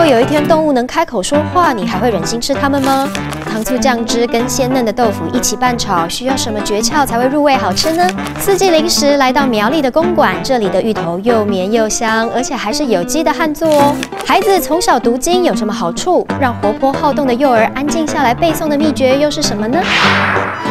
果有一天动物能开口说话，你还会忍心吃它们吗？糖醋酱汁跟鲜嫩的豆腐一起拌炒，需要什么诀窍才会入味好吃呢？四季零食来到苗栗的公馆，这里的芋头又绵又香，而且还是有机的旱作哦。孩子从小读经有什么好处？让活泼好动的幼儿安静下来背诵的秘诀又是什么呢？